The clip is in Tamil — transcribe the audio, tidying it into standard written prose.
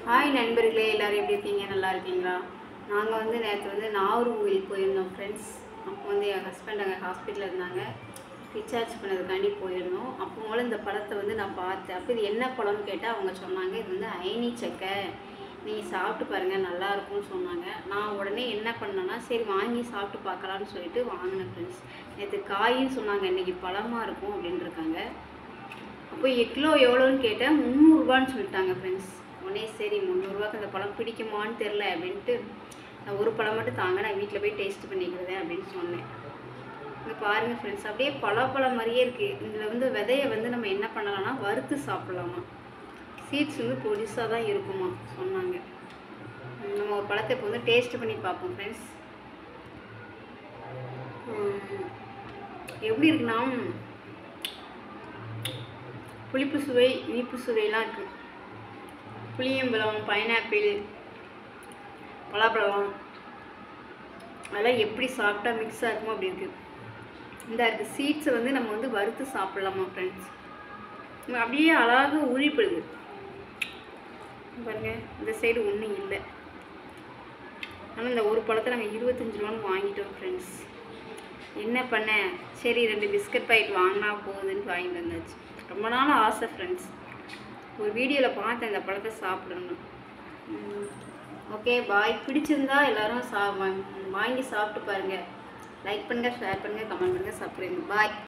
ஹாய் நண்பர்களே, எல்லோரும் எப்படி இருக்கீங்க? நல்லா இருக்கீங்களா? நாங்கள் வந்து நேற்று நாகர்கோவில் போயிருந்தோம் ஃப்ரெண்ட்ஸ். அப்போ என் ஹஸ்பண்ட் அங்கே ஹாஸ்பிட்டலில் இருந்தாங்க. டிஸ்சார்ஜ் பண்ணதுக்காண்டி போயிருந்தோம். அப்போ போல் இந்த பழத்தை நான் பார்த்தேன். அப்போ இது என்ன பழம்னு கேட்டால் அவங்க சொன்னாங்க, இது அயனி சக்கை, நீங்கள் சாப்பிட்டு பாருங்கள் நல்லாயிருக்கும்னு சொன்னாங்க. நான் உடனே என்ன பண்ணேன்னா, சரி வாங்கி சாப்பிட்டு பார்க்கலான்னு சொல்லிட்டு வாங்கினேன் ஃப்ரெண்ட்ஸ். நேற்று காயின்னு சொன்னாங்க, இன்றைக்கி பழமாக இருக்கும் அப்படின்ட்டுருக்காங்க. அப்போ கிலோ எவ்வளோன்னு கேட்டேன், 300 ரூபான்னு சொல்லிட்டாங்க ஃப்ரெண்ட்ஸ். உடனே சரி 300 ரூபாய்க்கு அந்த பழம் பிடிக்குமான்னு தெரில அப்படின்ட்டு, நான் ஒரு பழம் மட்டும் தாங்க, நான் வீட்டில் போய் டேஸ்ட் பண்ணிக்கிறேன் அப்படின்னு சொன்னேன். இங்கே பாருங்கள் ஃப்ரெண்ட்ஸ், அப்படியே பழம் மாதிரியே இருக்குது. இதில் விதையை நம்ம என்ன பண்ணலாம்னா வறுத்து சாப்பிட்லாமா. சீட்ஸ் பொடிசாக தான் இருக்குமா சொன்னாங்க. நம்ம ஒரு பழத்தை இப்போ டேஸ்ட் பண்ணி பார்ப்போம் ஃப்ரெண்ட்ஸ். எப்படி இருக்குன்னா, புளிப்பு சுவை, இனிப்பு சுவையெல்லாம் இருக்குது. புளியம்பழம், பைனாப்பிள், பலாப்பழம் அதெல்லாம் எப்படி சாப்பிட்டா மிக்ஸாக இருக்குமோ அப்படி இருக்குது. இந்த இருக்குது சீட்ஸை நம்ம வறுத்து சாப்பிட்லாமா ஃப்ரெண்ட்ஸ். அப்படியே அழகாக உரிப்படுது பாருங்கள். இந்த சைடு ஒன்றும் இல்லை. ஆனால் இந்த ஒரு பழத்தை நாங்கள் 25 ரூபான்னு வாங்கிட்டோம் ஃப்ரெண்ட்ஸ். என்ன பண்ண, சரி 2 பிஸ்கட் பாக்கெட் வாங்கினா போகுதுன்னு வாங்கிட்டு வந்தாச்சு. ரொம்ப நாள் ஆசை ஃப்ரெண்ட்ஸ், ஒரு வீடியோவில் பார்த்தேன் இந்த பழத்தை சாப்பிடணும். Okay bye. பிடிச்சிருந்தா எல்லோரும் வாங்கி சாப்பிட்டு பாருங்கள். லைக் பண்ணுங்கள், ஷேர் பண்ணுங்கள், கமெண்ட் பண்ணுங்கள், சப்ஸ்கிரைப். பாய்.